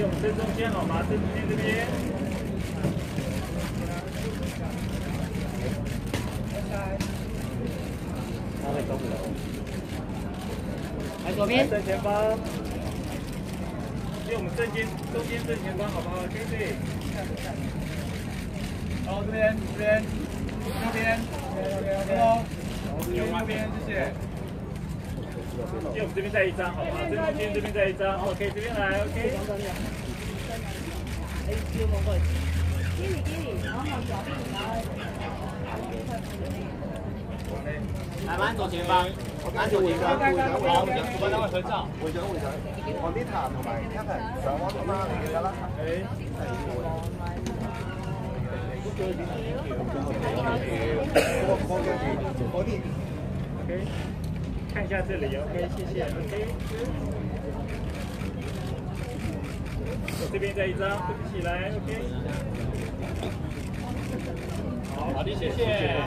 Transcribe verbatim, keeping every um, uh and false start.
我们正中间好吗？正中间这边。他会动的。来左边。正前方。就我们正间中间正前方好不好？对不对？好，这边这边右边，右边右边，谢谢。 就我们这边再一张，好不好？正中间这边再一张 ，OK， 这边来 ，OK。哎，就往过来。给你给你，然后左边来，慢左前方，慢左前方。好，主辦單位合照。會長會長，我啲痰同埋 Kevin 上安啊嘛，你記得啦。誒。嗰啲 ，OK。 看一下这里 ，OK， 谢谢 ，OK。我这边再一张，对不起来 ，OK。好，好的，谢谢。